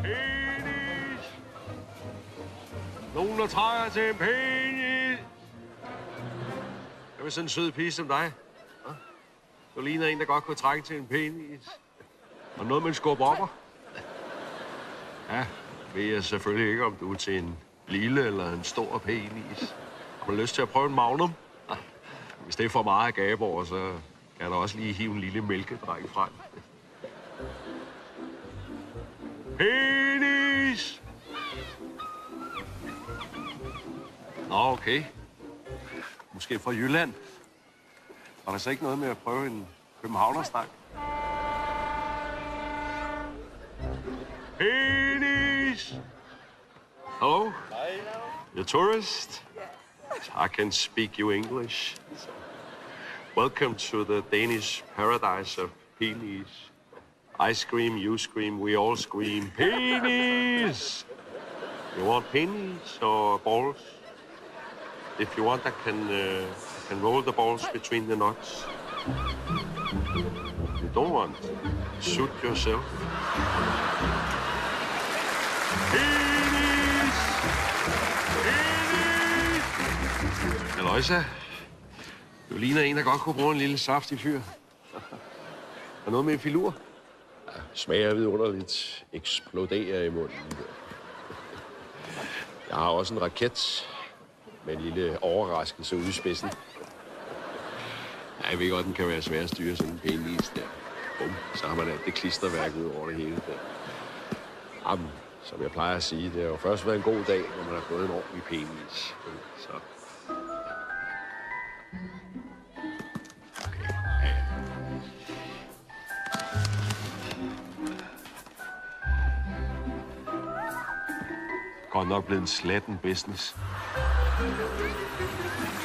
Penis! Nogen, der trænger til en penis! Jeg vil sådan en sød pige som dig. Du ligner en, der godt kunne trænge til en penis. Og noget med en skubber. Ja, ved jeg selvfølgelig ikke, om du er til en lille eller en stor penis. Har du lyst til at prøve en magnum? Hvis det er for meget at gabe over, så kan der også lige hive en lille mælkedreng frem. Penis! Nå, okay. Måske fra Jylland. Var der så ikke noget med at prøve en københavnerstang? Penis! Hello? You're a tourist? I can speak you English. Welcome to the Danish paradise of penis. I scream, you scream, we all scream, penis! You want penis or balls? If you want, I can roll the balls between the nuts. You don't want, suit yourself. Penis! Penis! Halløjsa. Du ligner en, der godt kunne bruge en lille saftig fyr. Og noget med en filur? Ja, smager vidunderligt. Eksploderer i munden. Jeg har også en raket med en lille overraskelse ude i spidsen. Ja, jeg ved godt, den kan være svær at styre sådan en penis der. Bum, så har man alt det klisterværk ud over det hele der. Jamen, som jeg plejer at sige, det har jo først været en god dag, når man har fået en ordentlig penis. Så... Okay, ja. Godt nok blevet en slatten business.